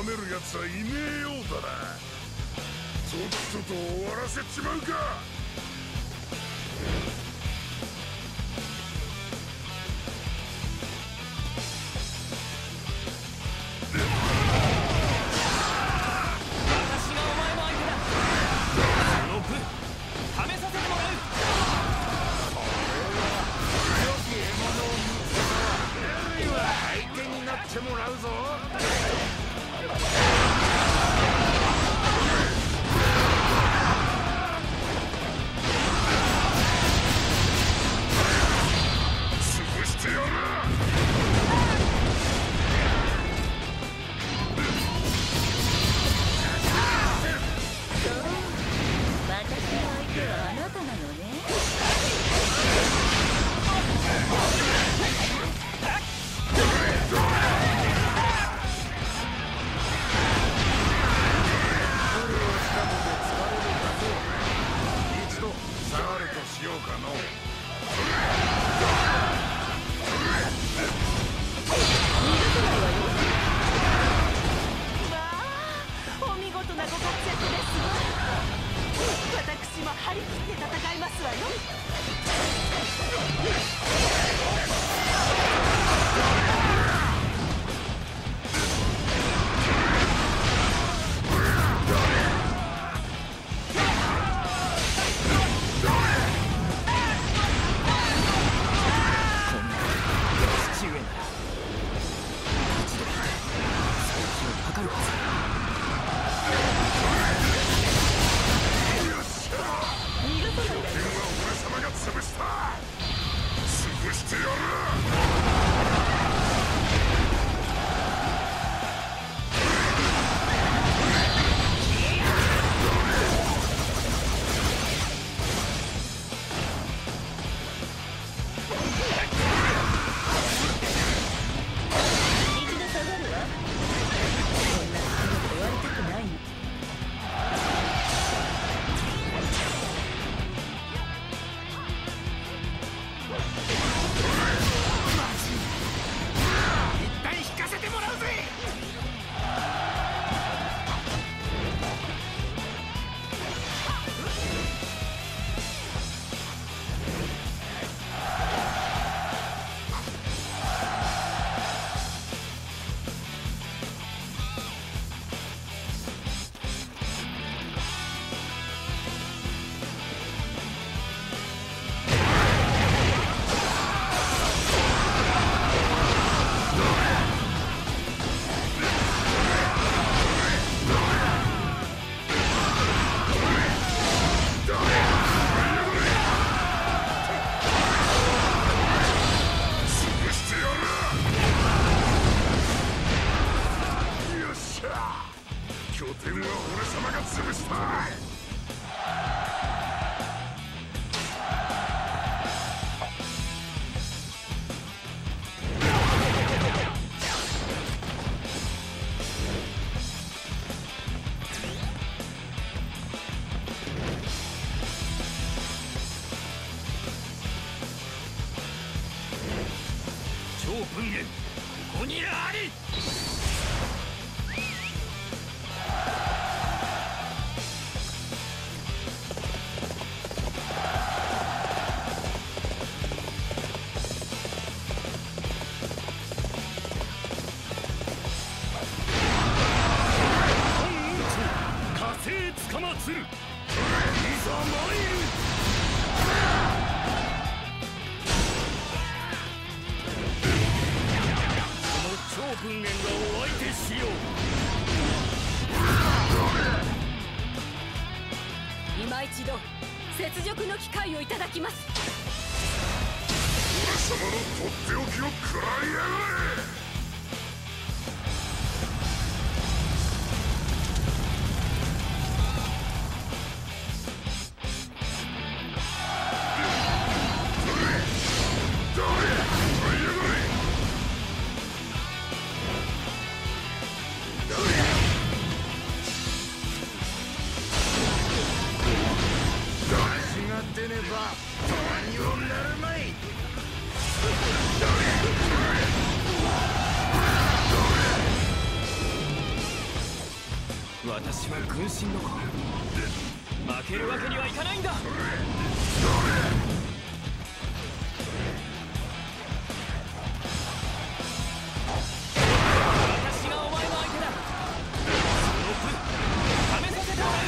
めるやつはいねえようだな。とっとと終わらせちまうか。 文言、ここにあり。火星つかまつる。いざ参る。超文言がお相手しよう。 今一度雪辱の機会をいただきます。 俺様のとっておきを食らいやがれ。 私は軍神の子。負けるわけにはいかないんだ。私がお前の相手だ。スロープ試させてもらう。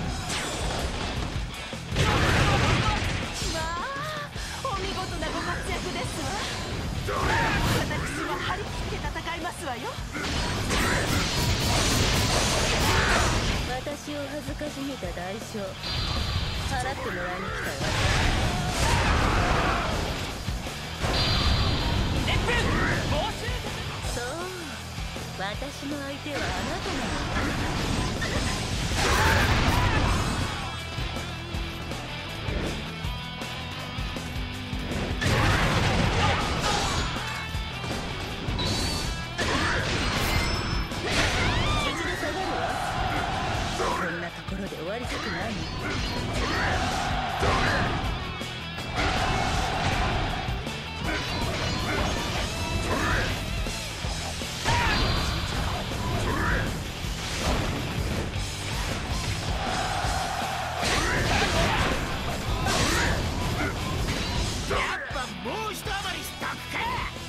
まあお見事なご活躍ですわ。私は張り切って戦いますわよ。 私を恥ずかしめた代償払ってもらいに来たわ。そう、私の相手はあなたなの。ころで終わりたくない。 やっぱもう一余りしたっけ。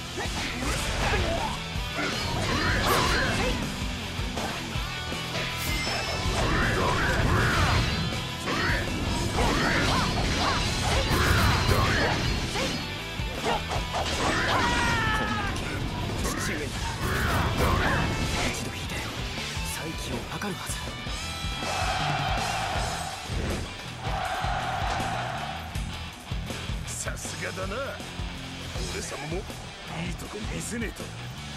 父上なら一度引いて再起を図るはず。 さすがだな。俺様もいいとこ見せねえと。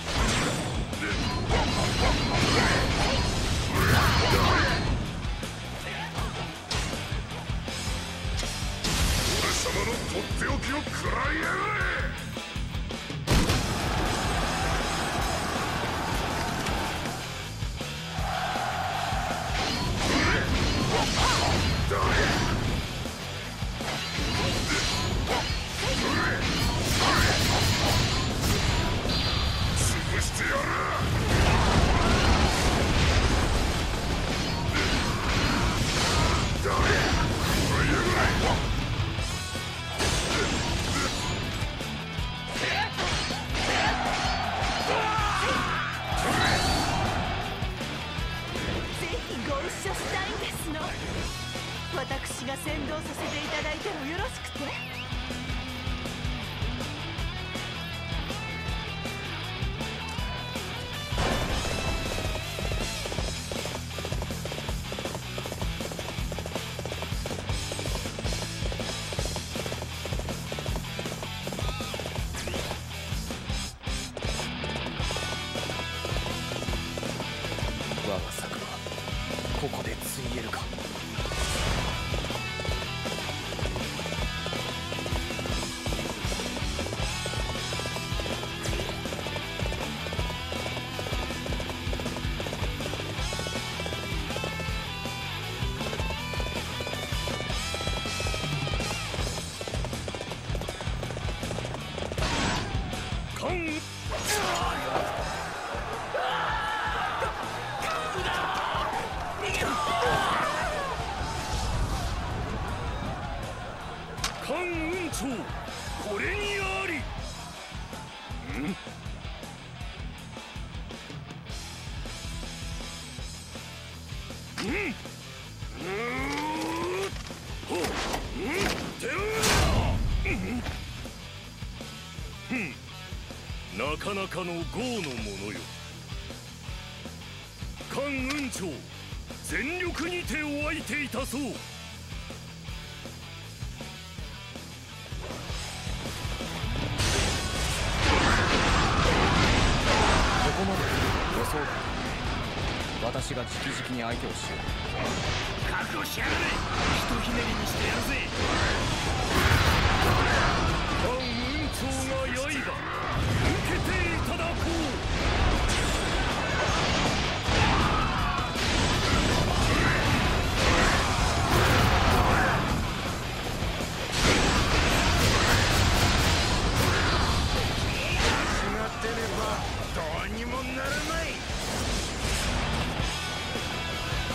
俺様のとっておきを食らいやがれ。潰してやる。 ぜひご一緒したいんですの。私が先導させていただいてもよろしくて。 我が策はここでついえるか。関雲長、これにあり。なかなかの豪の者よ。関雲長、全力にてお相手いたそう。ここまで予想だ。私が直々に相手をしよう。覚悟しやがれ。ひとひねりにしてやるぜ。関雲長が刃受けていただこう。どうにもならない。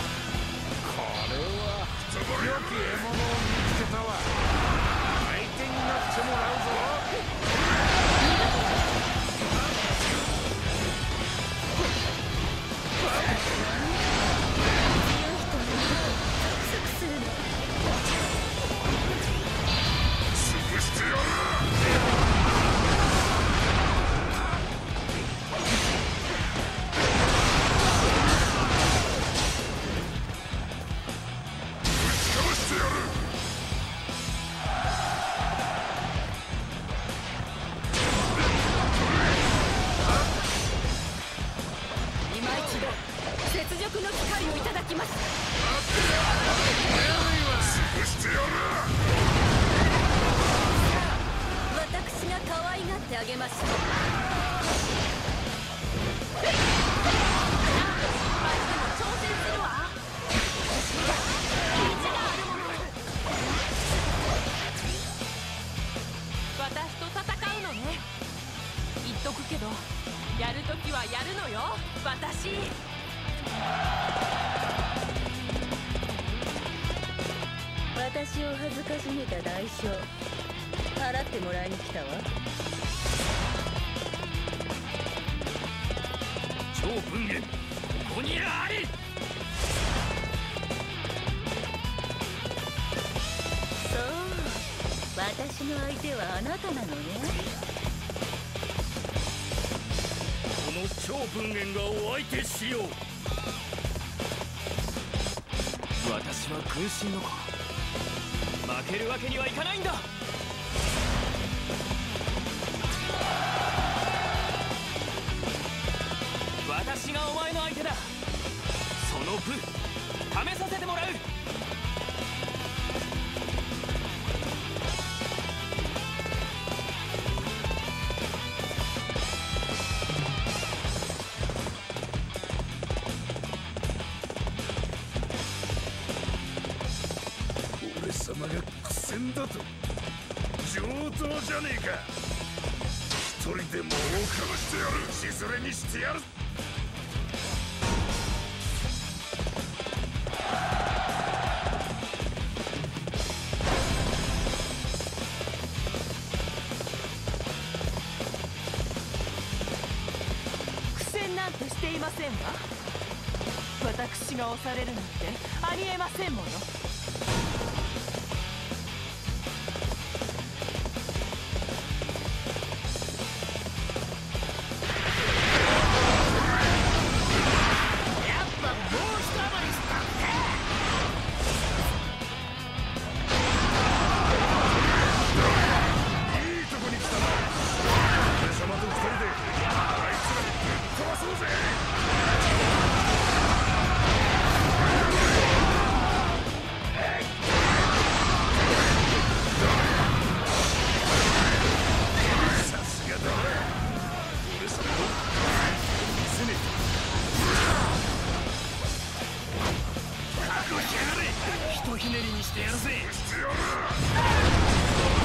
私を恥ずかしめた代償払ってもらいに来たわ。 超文言ここにあり。 そう、私の相手はあなたなのね。 この超文言がお相手しよう。私は軍神の子、負けるわけにはいかないんだ。私がお前の相手だ。その分試させてもらう。 俺様が苦戦だと上等じゃねえか。一人でも多くしてやる。しそれにしてやる。 していませんわ。私が押されるなんてありえませんもの。 やっぱもう一暴りしたって。 いいとこに来たな。俺様と二人であいつらぶっ飛ばそうぜ。さすがだ。俺様も見せね覚悟しやがれ。ひとひねりにしてやるぜ。 え。してやる。